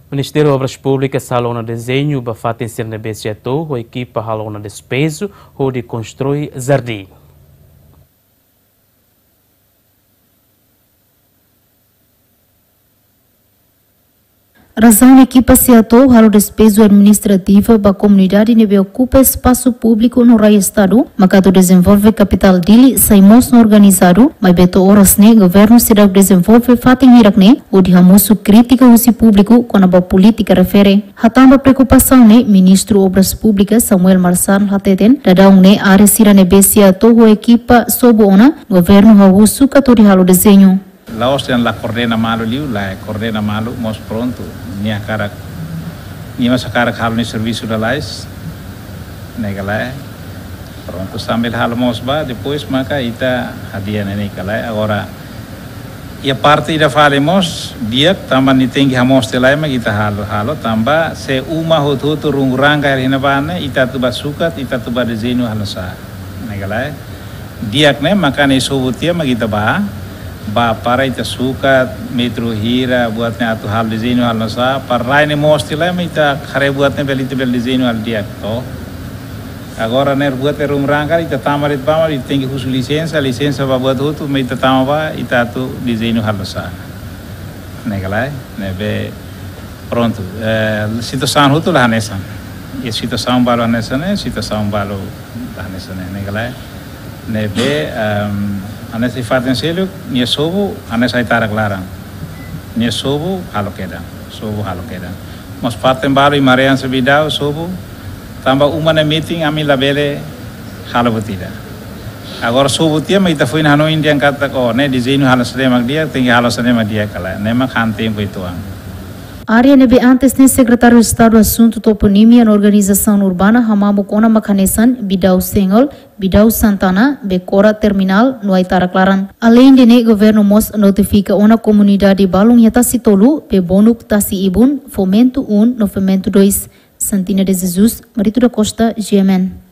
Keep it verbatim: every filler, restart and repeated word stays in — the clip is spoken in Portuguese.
Ministério de Obras Públicas salona desenho para fazer na B C T O, a equipa halona despeso, onde constrói jardim. Razão da equipa se atou ao despeso administrativo para a comunidade que ocupa espaço público no raio estado, mas que desenvolve capital dele saimos no organizado, mas beto horas ne governo se desenvolve fatem irakne, o de hamoso crítica usi público quando a política refere. Hatamba preocupação ne ministro obras públicas Samuel Marçal hateten, dadão ne área sira ne B C atou a equipa sobona, governo hausu katori halo desenho. La Ostian la coordena malu liu, la coordena malu mos pronto. Nia cara, nia masa cara hal ni serviço da lais, nega lá, pronto sambil hal mos ba, depois maka ita hadiah nega lá. Agora, e a parte ida falemos dia tambah ni tinggi hamos telai ma kita halo halo tambah se uma hot hot rung ranga hina bane ita tu basukat ita tu badezinu halasa, nega lá. Dia ne maka ni sobutia ma kita ba. Ba para ita suka metro hira buatnya atu hal desenho hal nasa para ini mostila ita khare buatnya belite bel desenho hal dia to agora ner buatnya rum rangka ita tamarit pamar ita tinggi khusus lisensa lisensa ba buat hutu ita tamaba ita atu desenho hal nasa negalai nebe pronto situação hutu lah hanesan e situação balo hanesan e situação balo hanesan negalai nebe Anes sifatnya selu, nia sobu, anes ay tarak larang. Nia sobu, halo kedang, sobu halo kedang. Mas partem baru imarean sebidau sobu, tambah umane meeting ami labele halo betida. Agora sobu tia ma ita foi na hano indian kata ko ne desenho halo sedemak dia, tinggi halo sedemak dia kala. Nema kantem ko ituang. Área nebe antes nem secretário de Estado do Assunto Toponímia na Organização Urbana Hamamu Kona Makanesan, Bidau Sengol, Bidau Santana, Becora Terminal, no Aitara Claran. Além de ne governo mos notifica uma comunidade balung yata sitolu, be bonuk tasi ibun, fomento um, no fomento dois. Santina de Jesus, Marito da Costa, G M N.